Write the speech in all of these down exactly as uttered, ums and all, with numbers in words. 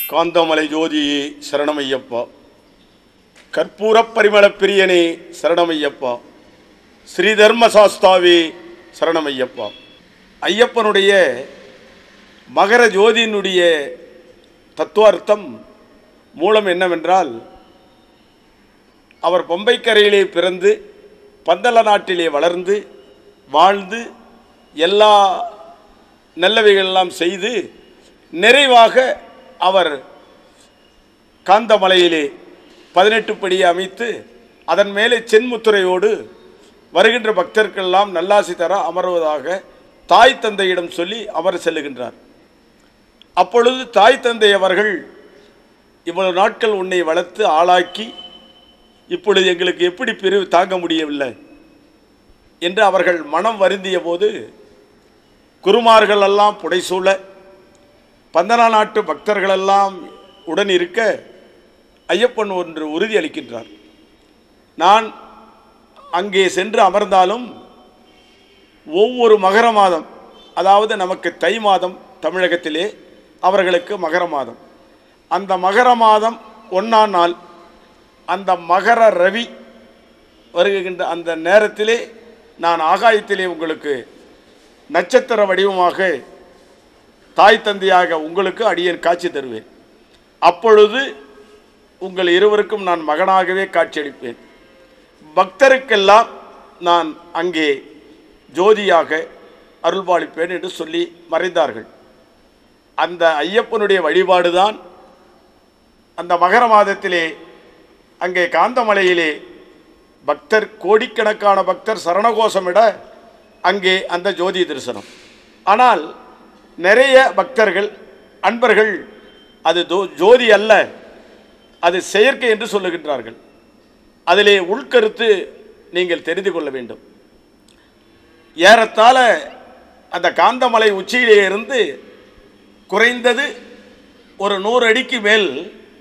காந்தமலை ஜோதி சரணமையப்பா, கற்பூரப் பரிமள பிரியனே சரணமையப்பா, ஸ்ரீ தர்மசாஸ்தாவே சரணமையப்பா. ஐயப்பனுடைய மகர ஜோதியினுடைய தத்துவார்த்தம் மூலம் என்னவென்றால், அவர் பம்பைக்கரையிலே பிறந்து பந்தள நாட்டிலே வளர்ந்து வாழ்ந்து எல்லா நல்லவைகளெல்லாம் செய்து நிறைவாக அவர் காந்தமலையிலே பதினெட்டு படியை அமைத்து அதன் மேலே சென்முத்துரையோடு வருகின்ற பக்தர்களெல்லாம் நல்லாசி தர அமர்வதாக தாய் தந்தையிடம் சொல்லி அமர செல்லுகின்றார். அப்பொழுது தாய் தந்தை அவர்கள், இவ்வளவு நாட்கள் உன்னை வளர்த்து ஆளாக்கி இப்பொழுது எங்களுக்கு எப்படி பிரிவு தாங்க முடியவில்லை என்று அவர்கள் மனம் வருந்திய போது, குருமார்கள் எல்லாம் புடைசூழ பந்தனா நாட்டு பக்தர்களெல்லாம் உடன் இருக்க ஐயப்பன் ஒன்று உறுதி அளிக்கின்றார். நான் அங்கே சென்று அமர்ந்தாலும் ஒவ்வொரு மகர மாதம், அதாவது நமக்கு தை மாதம் தமிழகத்திலே, அவர்களுக்கு மகர மாதம், அந்த மகர மாதம் ஒன்றாம் நாள் அந்த மகர ரவி வருகின்ற அந்த நேரத்திலே நான் ஆகாயத்திலே உங்களுக்கு நட்சத்திர வடிவமாக தாய் தந்தையாக உங்களுக்கு அடியேன் காட்சி தருவேன். அப்பொழுது உங்கள் இருவருக்கும் நான் மகனாகவே காட்சியளிப்பேன். பக்தருக்கெல்லாம் நான் அங்கே ஜோதியாக அருள்பாலிப்பேன் என்று சொல்லி மறைந்தார்கள். அந்த ஐயப்பனுடைய வழிபாடுதான் அந்த மகர மாதத்திலே அங்கே காந்தமலையிலே பக்தர் கோடிக்கணக்கான பக்தர் சரணகோஷமிட அங்கே அந்த ஜோதி தரிசனம். ஆனால் நிறைய பக்தர்கள் அன்பர்கள் அது ஜோதி அல்ல, அது செயற்கை என்று சொல்லுகின்றார்கள். அதிலே உள்கருத்து நீங்கள் தெரிந்து கொள்ள வேண்டும். ஏறத்தாழ அந்த காந்தமலை உச்சியிலே இருந்து குறைந்தது ஒரு நூறு அடிக்கு மேல்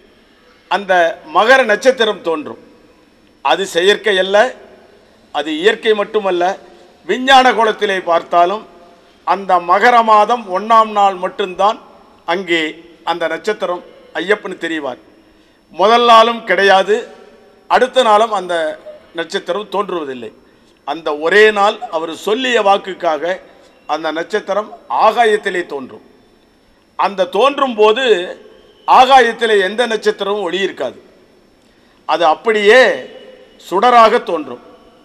அந்த மகர நட்சத்திரம் தோன்றும். அது செயற்கை அல்ல, அது இயற்கை மட்டுமல்ல. விஞ்ஞான கோலத்திலே பார்த்தாலும் அந்த மகர மாதம் ஒன்றாம் நாள் மட்டும்தான் அங்கே அந்த நட்சத்திரம் ஐயப்பன் தெரிவார். முதல் நாளும் கிடையாது, அடுத்த நாளும் அந்த நட்சத்திரம் தோன்றுவதில்லை. அந்த ஒரே நாள் அவர் சொல்லிய வாக்குக்காக அந்த நட்சத்திரம் ஆகாயத்திலே தோன்றும். அந்த தோன்றும் போது ஆகாயத்திலே எந்த நட்சத்திரமும் ஒளி இருக்காது, அது அப்படியே சுடராக தோன்றும்.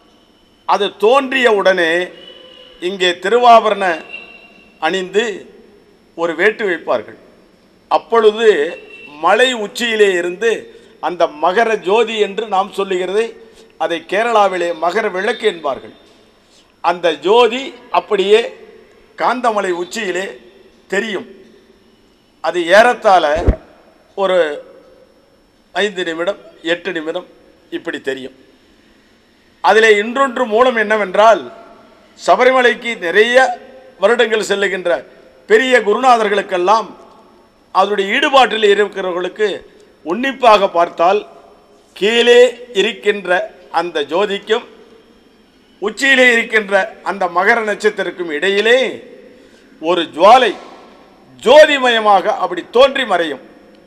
அது தோன்றிய உடனே இங்கே திருவாபரண அணிந்து ஒரு வேட்டு வைப்பார்கள். அப்பொழுது மலை உச்சியிலே இருந்து அந்த மகர ஜோதி என்று நாம் சொல்லுகிறதை, அதை கேரளாவிலே மகர விளக்கு என்பார்கள். அந்த ஜோதி அப்படியே காந்தமலை உச்சியிலே தெரியும். அது ஏறத்தாழ ஒரு ஐந்து நிமிடம் எட்டு நிமிடம் இப்படி தெரியும். அதிலே இன்றொன்று மூலம் என்னவென்றால், சபரிமலைக்கு நிறைய வருடங்கள் செல்லுகின்ற பெரிய குருநாதர்களுக்கெல்லாம் அதனுடைய ஈடுபாட்டில் இருக்கிறவர்களுக்கு உன்னிப்பாக பார்த்தால் கீழே இருக்கின்ற அந்த ஜோதிக்கும் உச்சியிலே இருக்கின்ற அந்த மகர நட்சத்திரக்கும் இடையிலே ஒரு ஜுவாலை ஜோதிமயமாக அப்படி தோன்றி மறையும்.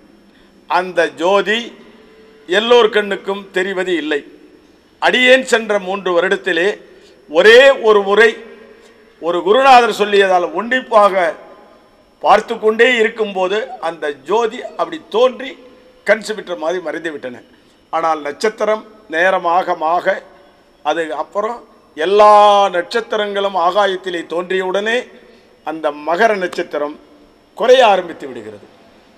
அந்த ஜோதி எல்லோர் கண்ணுக்கும் தெரிவது இல்லை. அடியேன் சென்ற மூன்று வருடத்திலே ஒரே ஒரு முறை ஒரு குருநாதர் சொல்லியதால் உன்னிப்பாக பார்த்து கொண்டே இருக்கும்போது அந்த ஜோதி அப்படி தோன்றி கண் சிமிட்ட மாதிரி மறைந்து விட்டன. ஆனால் நட்சத்திரம் நேரமாக மாக அது அப்புறம் எல்லா நட்சத்திரங்களும் ஆகாயத்திலே தோன்றியவுடனே அந்த மகர நட்சத்திரம் குறைய ஆரம்பித்து விடுகிறது.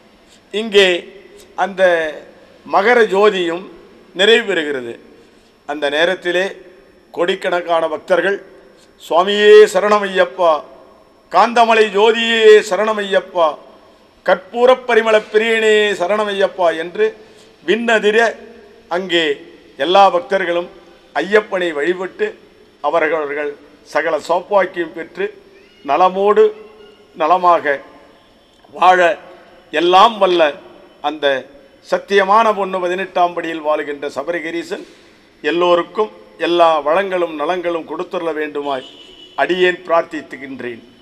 இங்கே அந்த மகர ஜோதியும் நிறைவு பெறுகிறது. அந்த நேரத்திலே கோடிக்கணக்கான பக்தர்கள் சுவாமியே சரணமையப்பா, காந்தமலை ஜோதியே சரணமையப்பா, கற்பூரப் பரிமள பிரியனே சரணமையப்பா என்று விண்ணதிர அங்கே எல்லா பக்தர்களும் ஐயப்பனை வழிபட்டு அவர்கள் சகல சௌபாக்கியம் பெற்று நலமோடு நலமாக வாழ எல்லாம் வல்ல அந்த சத்தியமான பொண்ணு பதினெட்டாம் படியில் வாழுகின்ற சபரிகிரீசன் எல்லோருக்கும் எல்லா வளங்களும் நலங்களும் கொடுத்துள்ள வேண்டுமாய் அடியேன் பிரார்த்தித்துகின்றேன்.